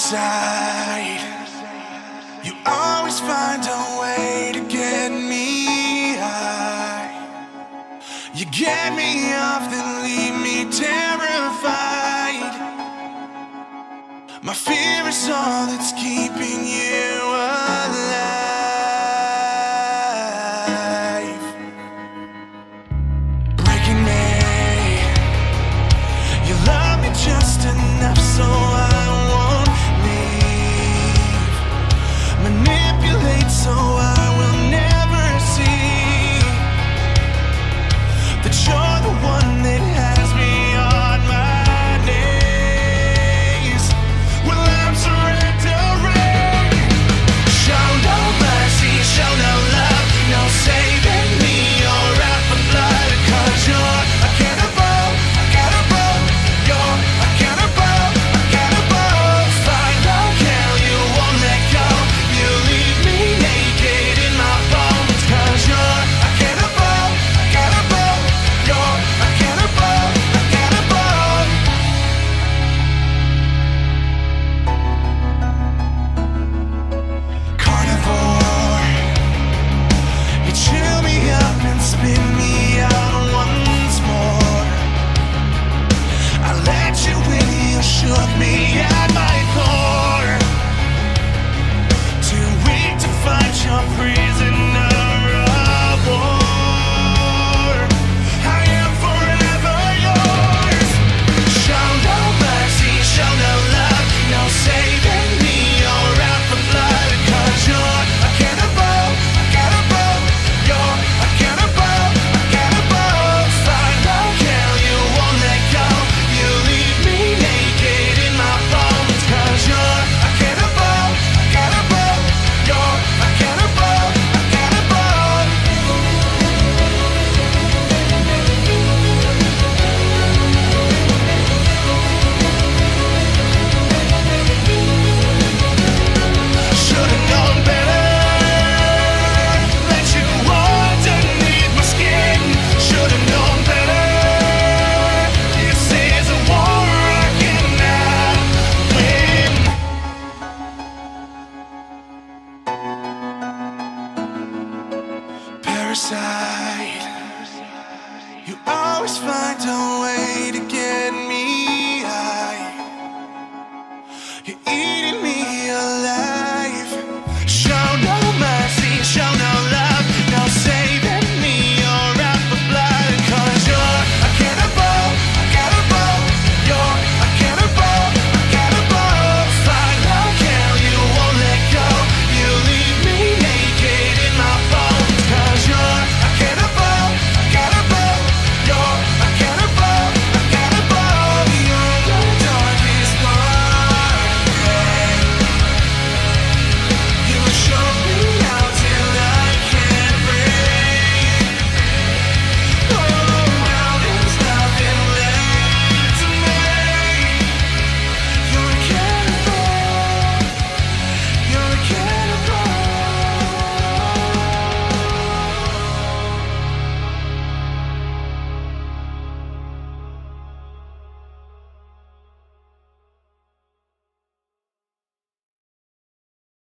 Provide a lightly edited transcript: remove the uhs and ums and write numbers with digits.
Parasite, you always find a way to get me high. You get me off, then leave me terrified. My fear is all that's keeping you alive. Breaking me, you love me just enough so I won't leave. Manipulate so I will never see that you're the one that has me on my knees. Well, I'm surrendering. Show no mercy, show no love, no saving me or out for blood. 'Cause you're a cannibal, you're a cannibal, Fine, I'll kill you, won't let go. You leave me naked in my bones. 'Cause you're a cannibal, you're a cannibal, Carnivore, you chew me up and spit me out once more. I let you in, you shook me at my core. Too weak to fight your prisoner of war. I am forever yours. Show no mercy, show no love, no saving me or out for blood. 'Cause you're a cannibal, you're a cannibal, Fine, I'll kill you, won't let go. You leave me naked in my bones. 'Cause you're a cannibal, you're a cannibal, Should've known better, let you underneath my skin. Should've known better, this is a war I cannot win. Parasite,